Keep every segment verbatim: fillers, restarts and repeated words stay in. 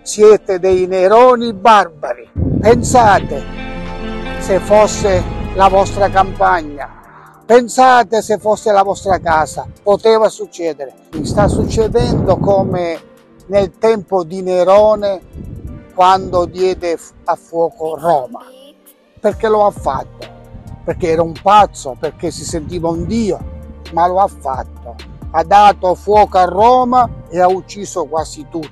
siete dei neroni barbari. Pensate se fosse la vostra campagna, pensate se fosse la vostra casa, poteva succedere. Sta succedendo come nel tempo di Nerone, quando diede a fuoco Roma. Perché lo ha fatto? Perché era un pazzo, perché si sentiva un dio, ma lo ha fatto. Ha dato fuoco a Roma e ha ucciso quasi tutti.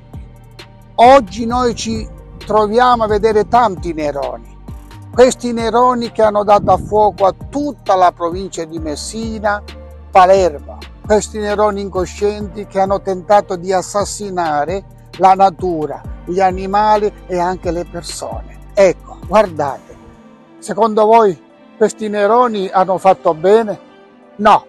Oggi noi ci troviamo a vedere tanti Neroni. Questi Neroni che hanno dato a fuoco a tutta la provincia di Messina, Palermo. Questi Neroni incoscienti che hanno tentato di assassinare la natura, gli animali e anche le persone. Ecco, guardate, secondo voi questi Neroni hanno fatto bene? No.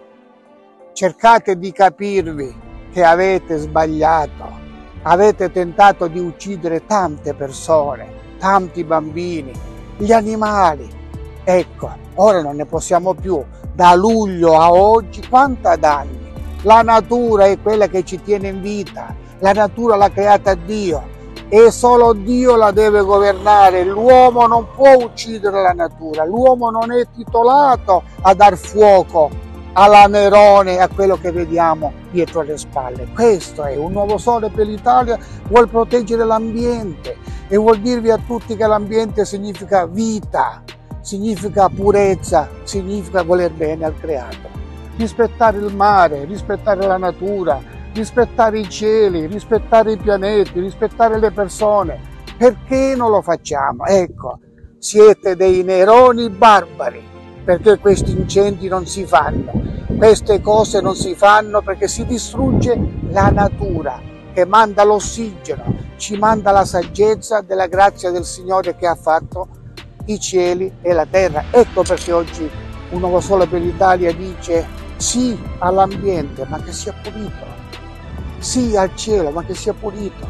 Cercate di capirvi che avete sbagliato. Avete tentato di uccidere tante persone, tanti bambini, gli animali. Ecco, ora non ne possiamo più. Da luglio a oggi, quanta danni? La natura è quella che ci tiene in vita. La natura l'ha creata Dio e solo Dio la deve governare. L'uomo non può uccidere la natura. L'uomo non è titolato a dar fuoco alla Nerone, a quello che vediamo dietro le spalle. Questo è un nuovo sole per l'Italia, vuol proteggere l'ambiente e vuol dirvi a tutti che l'ambiente significa vita, significa purezza, significa voler bene al creato. Rispettare il mare, rispettare la natura, rispettare i cieli, rispettare i pianeti, rispettare le persone. Perché non lo facciamo? Ecco, siete dei Neroni barbari. Perché questi incendi non si fanno, queste cose non si fanno perché si distrugge la natura che manda l'ossigeno, ci manda la saggezza della grazia del Signore che ha fatto i cieli e la terra. Ecco perché oggi un nuovo sole per l'Italia dice sì all'ambiente ma che sia pulito, sì al cielo ma che sia pulito,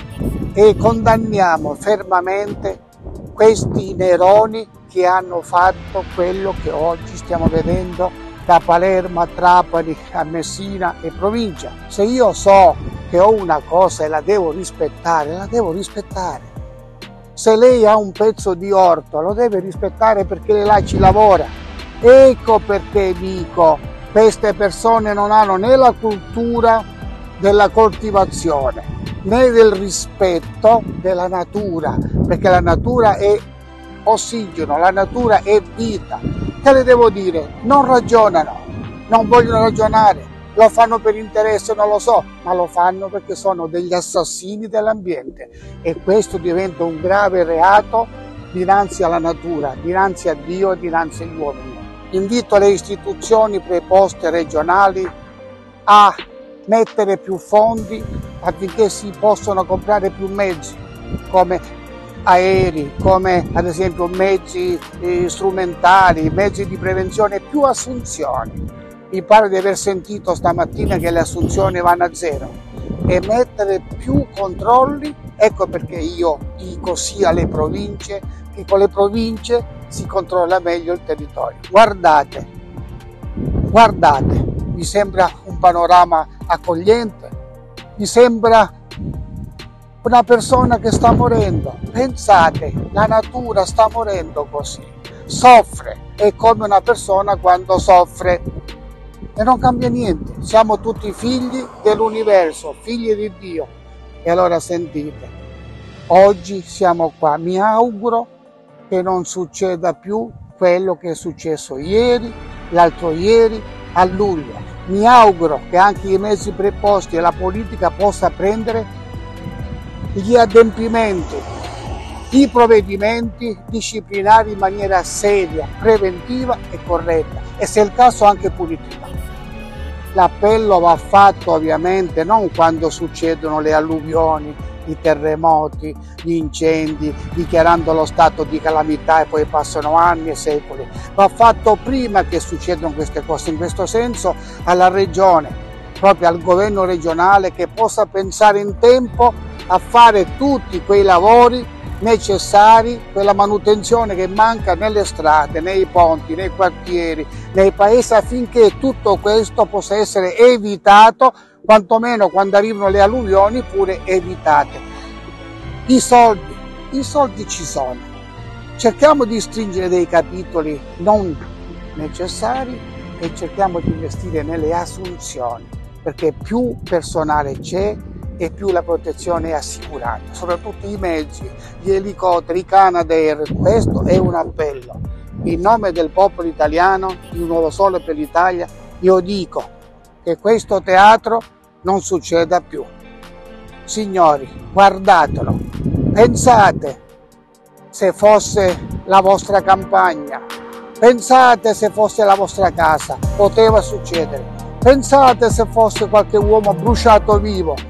e condanniamo fermamente questi Neroni che hanno fatto quello che oggi stiamo vedendo da Palermo a Trapani a Messina e provincia. Se io so che ho una cosa e la devo rispettare, la devo rispettare. Se lei ha un pezzo di orto, lo deve rispettare perché lei là ci lavora. Ecco perché dico, queste persone non hanno né la cultura della coltivazione, né del rispetto della natura, perché la natura è ossigeno, la natura è vita. Che le devo dire? Non ragionano, non vogliono ragionare, lo fanno per interesse, non lo so, ma lo fanno perché sono degli assassini dell'ambiente e questo diventa un grave reato dinanzi alla natura, dinanzi a Dio e dinanzi agli uomini. Invito le istituzioni preposte regionali a mettere più fondi affinché si possano comprare più mezzi, come aerei, come ad esempio mezzi eh, strumentali, mezzi di prevenzione, più assunzioni. Mi pare di aver sentito stamattina che le assunzioni vanno a zero e mettere più controlli. Ecco perché io dico sì alle province, che con le province si controlla meglio il territorio. Guardate, guardate, vi sembra un panorama accogliente? Vi sembra una persona che sta morendo? Pensate, la natura sta morendo così, soffre, è come una persona quando soffre e non cambia niente. Siamo tutti figli dell'universo, figli di Dio. E allora sentite, oggi siamo qua, mi auguro che non succeda più quello che è successo ieri, l'altro ieri, a luglio. Mi auguro che anche i mezzi preposti e la politica possa prendere gli adempimenti, i provvedimenti disciplinari in maniera seria, preventiva e corretta e se è il caso anche punitiva. L'appello va fatto ovviamente non quando succedono le alluvioni, i terremoti, gli incendi, dichiarando lo stato di calamità e poi passano anni e secoli. Va fatto prima che succedano queste cose, in questo senso alla regione, proprio al governo regionale che possa pensare in tempo a fare tutti quei lavori necessari, quella manutenzione che manca nelle strade, nei ponti, nei quartieri, nei paesi, affinché tutto questo possa essere evitato, quantomeno quando arrivano le alluvioni pure evitate. I soldi, i soldi ci sono. Cerchiamo di stringere dei capitoli non necessari e cerchiamo di investire nelle assunzioni, perché più personale c'è e più la protezione è assicurata, soprattutto i mezzi, gli elicotteri, i Canadair. Questo è un appello. In nome del popolo italiano, di Un Nuovo Sole per l'Italia, io dico che questo teatro non succeda più. Signori, guardatelo, pensate se fosse la vostra campagna, pensate se fosse la vostra casa, poteva succedere. Pensate se fosse qualche uomo bruciato vivo,